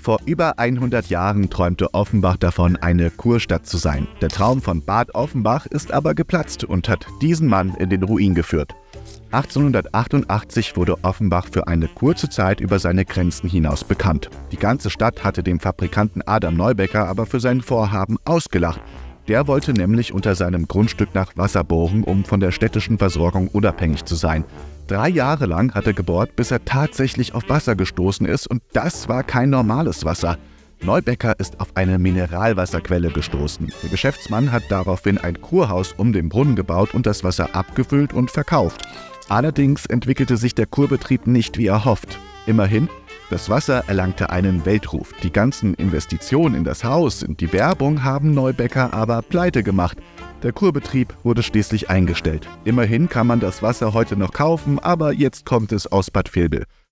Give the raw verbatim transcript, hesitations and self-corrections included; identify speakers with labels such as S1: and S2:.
S1: Vor über hundert Jahren träumte Offenbach davon, eine Kurstadt zu sein. Der Traum von Bad Offenbach ist aber geplatzt und hat diesen Mann in den Ruin geführt. achtzehnhundertachtundachtzig wurde Offenbach für eine kurze Zeit über seine Grenzen hinaus bekannt. Die ganze Stadt hatte den Fabrikanten Adam Neubecker aber für sein Vorhaben ausgelacht. Der wollte nämlich unter seinem Grundstück nach Wasser bohren, um von der städtischen Versorgung unabhängig zu sein. Drei Jahre lang hat er gebohrt, bis er tatsächlich auf Wasser gestoßen ist, und das war kein normales Wasser. Neubecker ist auf eine Mineralwasserquelle gestoßen. Der Geschäftsmann hat daraufhin ein Kurhaus um den Brunnen gebaut und das Wasser abgefüllt und verkauft. Allerdings entwickelte sich der Kurbetrieb nicht wie erhofft. Immerhin, das Wasser erlangte einen Weltruf. Die ganzen Investitionen in das Haus und die Werbung haben Neubecker aber pleite gemacht. Der Kurbetrieb wurde schließlich eingestellt. Immerhin kann man das Wasser heute noch kaufen, aber jetzt kommt es aus Bad Vilbel.